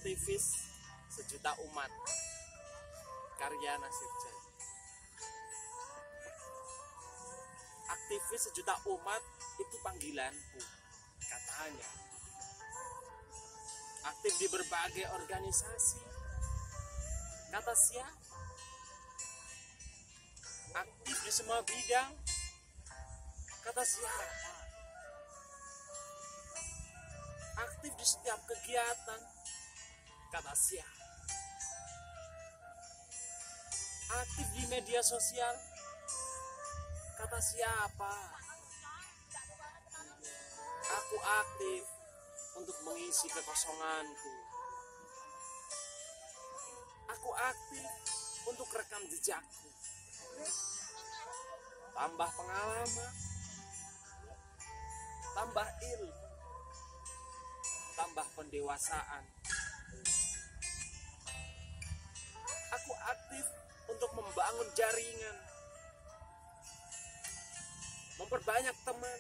Aktivis sejuta umat, karya Nasir Jaya. Aktivis sejuta umat itu panggilanku, katanya. Aktif di berbagai organisasi, kata siapa? Aktif di semua bidang, kata siapa? Aktif di setiap kegiatan, kata siapa? Aktif di media sosial, kata siapa? Aku aktif untuk mengisi kekosonganku. Aku aktif untuk rekam jejakku. Tambah pengalaman, tambah ilmu, tambah pendewasaan. Aku aktif untuk membangun jaringan, memperbanyak teman,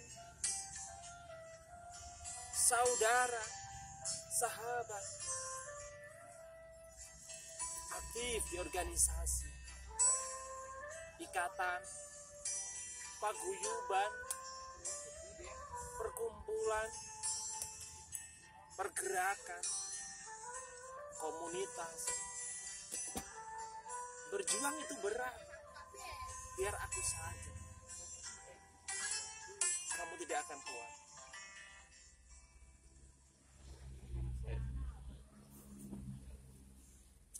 saudara, sahabat. Aktif di organisasi, ikatan, paguyuban, perkumpulan, pergerakan, komunitas. Berjuang itu berat, biar aku saja. Kamu tidak akan kuat.